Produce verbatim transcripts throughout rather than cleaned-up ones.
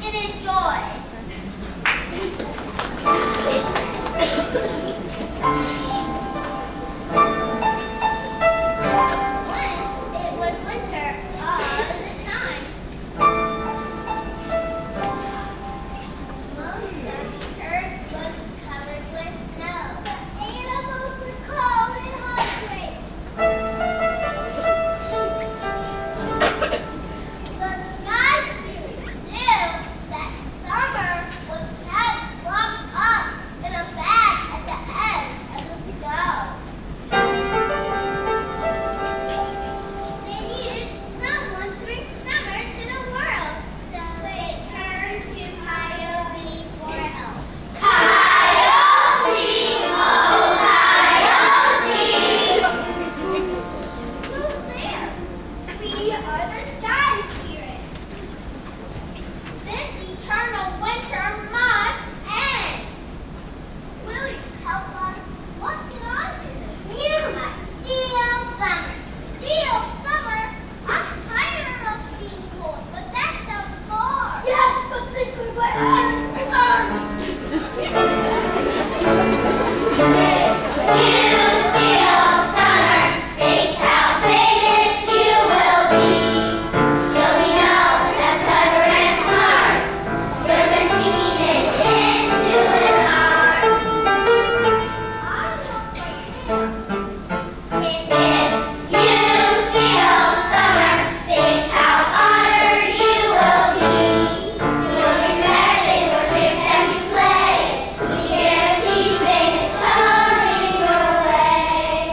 and enjoy. It was winter all the time. Most of the earth was covered with snow. The animals were cold and hungry. The sky spirits knew that summer was kept locked up in a bag at the end of the snow. They needed someone to bring summer to the world, so they turned to Coyote for help. Coyote, oh Coyote! Who's there? We are the sky spirits. This eternal winter must end. Will you help us? What can I do? You must steal summer. Steal summer? I'm tired of being cold, but that sounds hard. Yes, but think of what You steal summer. Think how famous you will be. You'll be known as clever and smart. You'll turn sneakiness into an art. I look like him. If you steal summer, think how honored you will be. You'll be respected for tricks that you play. We guarantee fame is coming your way.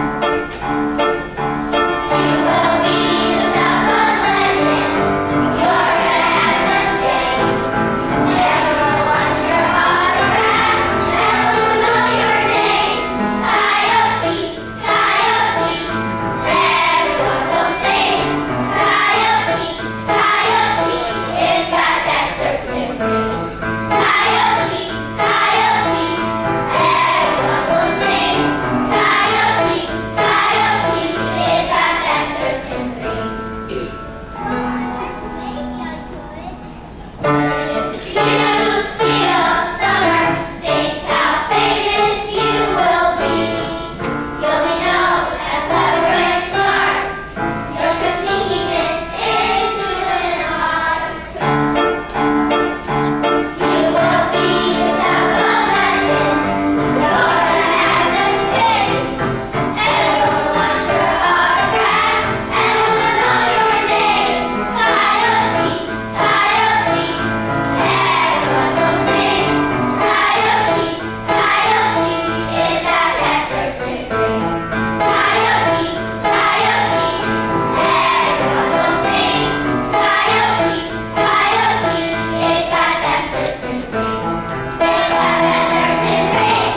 You will be the stuff of legend. You're gonna have some fame. Everyone wants your autograph. Everyone will know your name. Coyote, Coyote, everyone will sing. Coyote, Coyote, it's got that certain ring. Coyote, Coyote, everyone will sing. Coyote, Coyote, it's got that certain ring. If you steal summer, think how famous you will be. You'll be known as clever and smart. You'll turn sneakiness into an art. You will be the stuff of legend. You're gonna have such fame. Everyone wants your autograph. Everyone will know your name. Coyote, Coyote, everyone will sing. Coyote, Coyote, it's got that certain ring. Coyote, Coyote, everyone will sing. Coyote, Coyote, it's got that certain ring. It's got that certain ring.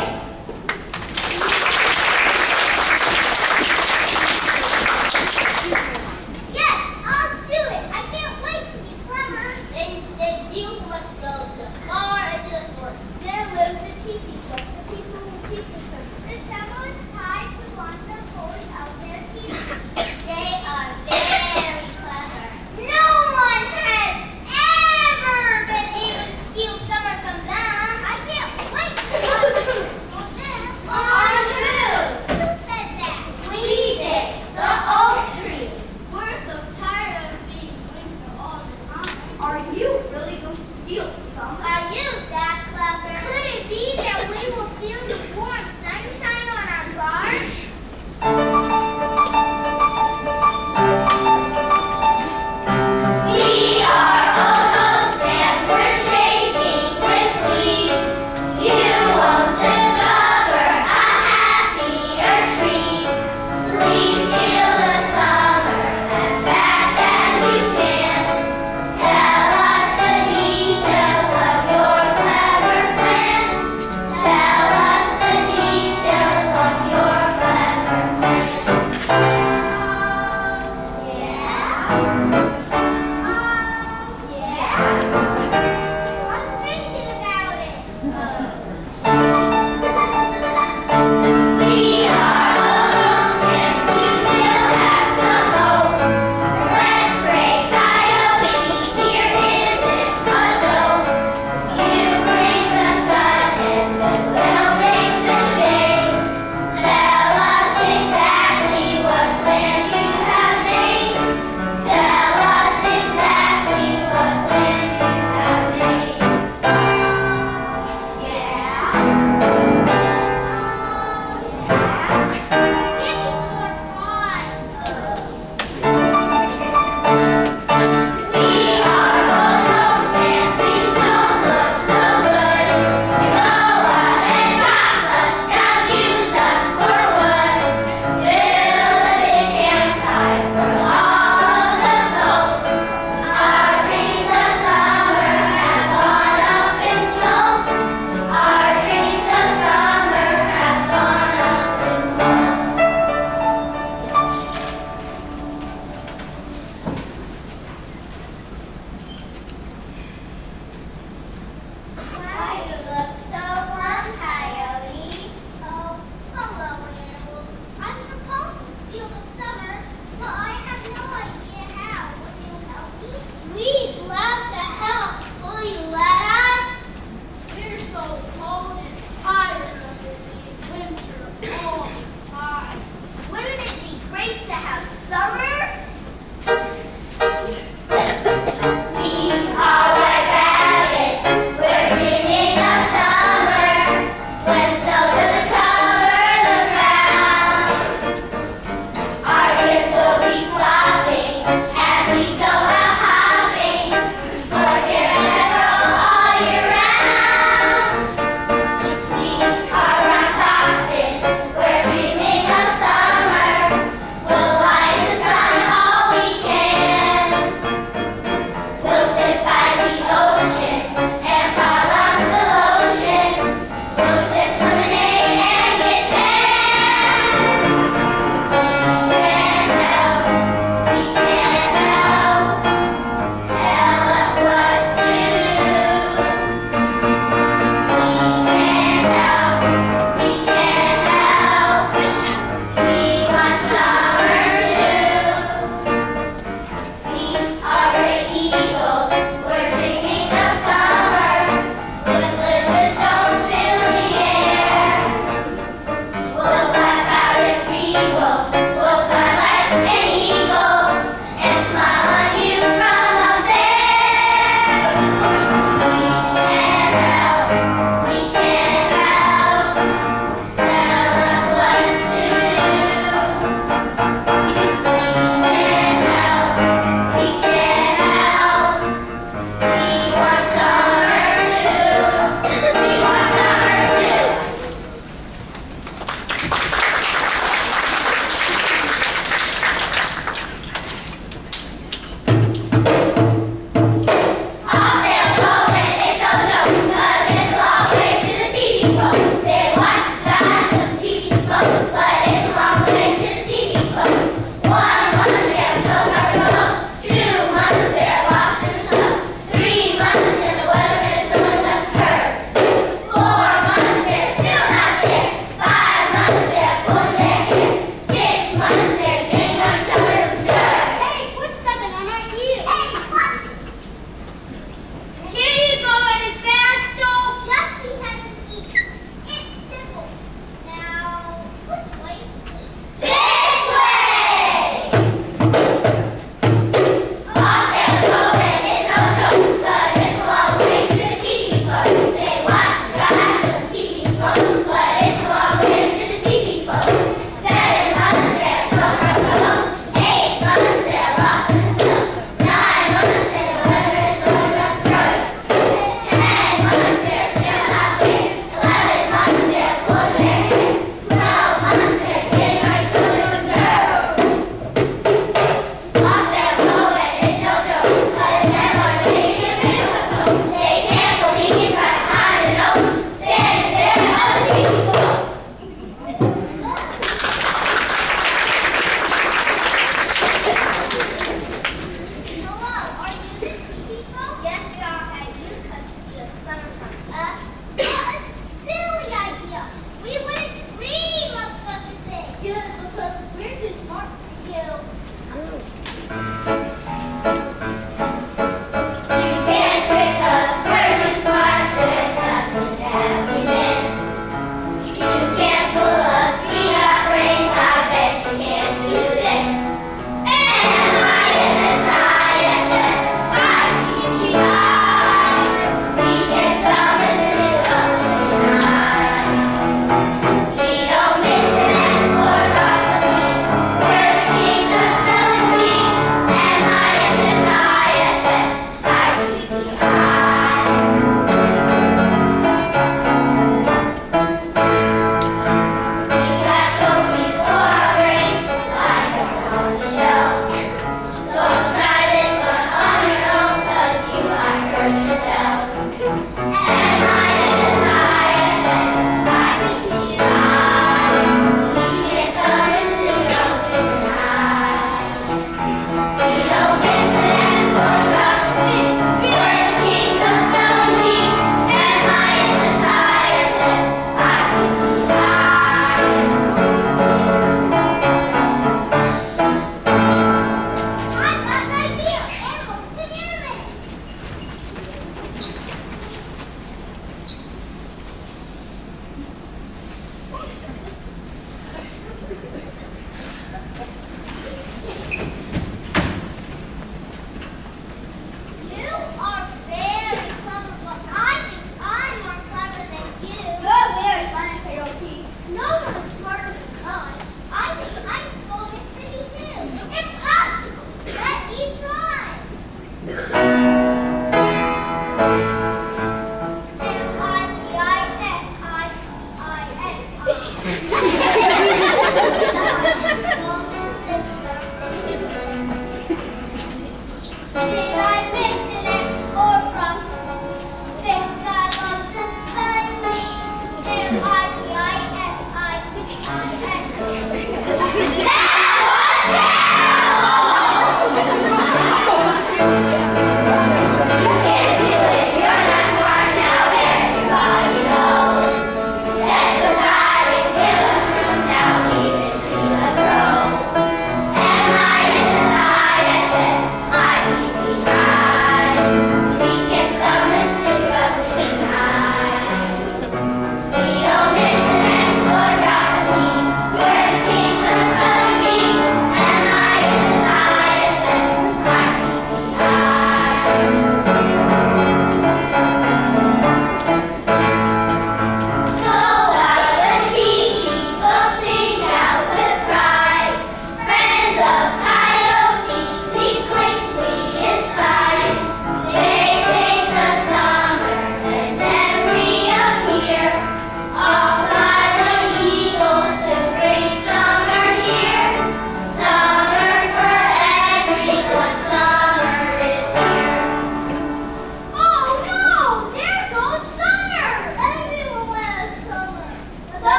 Yes, I'll do it. I can't wait to be clever. Then, then you must go to far edge of the forest. There live the teepees, like the people who keep the summer. The summer is tied to one of the poles out their teepees. They are very clever. No one has ever been able to steal summer from them. I can't wait to on them. On who? Who said that? We did. The oak trees. We're so tired of being winter all the time. Are you really going to steal summer?